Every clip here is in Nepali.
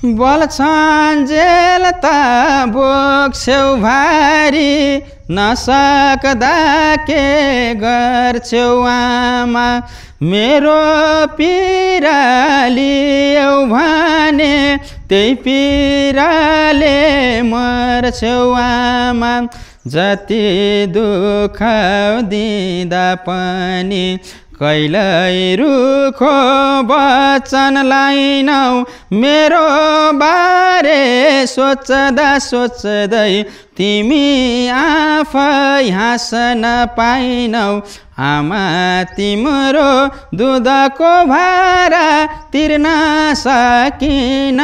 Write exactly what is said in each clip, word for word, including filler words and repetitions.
बल्छन्जेल त बोक्छौ भारी नसक्दा के गर्छौ आमा मेरो पीडा लियौ भने त्यही पीडाले मर्छौ आमा जति दुःख दिँदा पनि कहिल्यै रुखो वचन लाइनौ मेरो बारे सोच्दा सोच्दै तिमी आफै हाँस्न पाइनौ आमा तिम्रो दुधको भारा तिर्न सकिन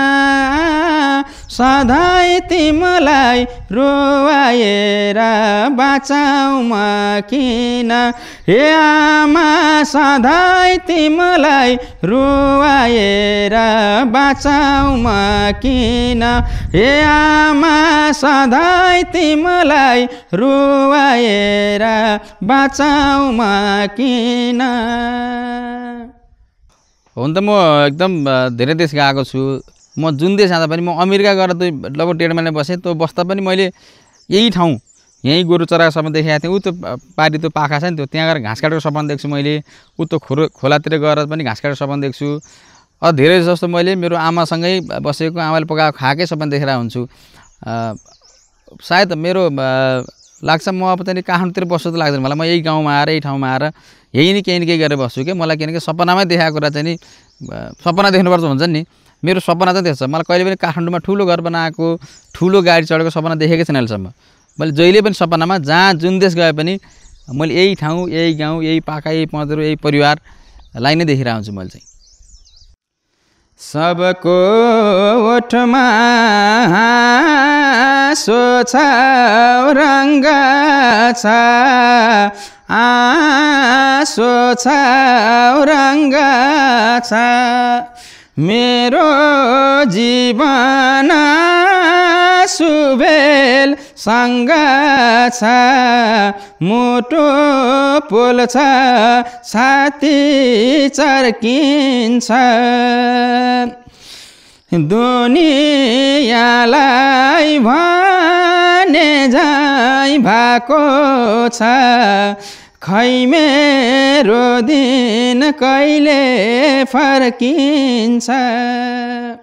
सधैँ तिमीलाई रोवाएर बाँचाउ म किन हे आमा सधैँ तिमीलाई रोवाएर बाँचाउ म किन हे आमा सधैँ तिमीलाई रोवाएर बाँचाउ म किन। हुन त म एकदम धेरै देश गएको छु म जुन देश जाँदा पनि म अमेरिका गएर त लगभग डेढ महिना बसेँ त्यो बस्दा पनि मैले यही ठाउँ यहीँ गोरु चराको सपना देखेको थिएँ ऊ त्यो पारी त्यो पाखा छ नि त्यो त्यहाँ गएर घाँस काटेको सपना देख्छु मैले ऊ त्यो खोलो खोलातिर गएर पनि घाँस काटेको सपना देख्छु अ धेरै जस्तो मैले मेरो आमासँगै बसेको आमाले पकाएको खाएकै सपना देखेर हुन्छु सायद मेरो लाग्छ म अब चाहिँ काठमाडौँतिर बस्छु त लाग्दैन मलाई म यही गाउँमा आएर यही ठाउँमा आएर यही नै केही न केही गरेर बस्छु कि मलाई किनकि सपनामै देखाएको कुरा चाहिँ नि सपना देख्नुपर्छ हुन्छ नि मेरो सपना चाहिँ त्यस्तो छ मलाई कहिले पनि काठमाडौँमा ठुलो घर बनाएको ठुलो गाडी चढेको सपना देखेकै छैन अहिलेसम्म मैले जहिले पनि सपनामा जहाँ जुन देश गए पनि मैले यही ठाउँ यही गाउँ यही पाखा यही पँधरो यही परिवारलाई नै देखिरहेको हुन्छु मैले चाहिँ। सबको ओठमा हाँसो छ रङ्ग छ आँसो छ रङ्ग छ मेरो जीवन सुबेल सँग छ मुटु पोल्छ छाती चर्किन्छ दुनियाँलाई भने झैँ भएको छ खै मेरो दिन कहिले फर्किन्छ।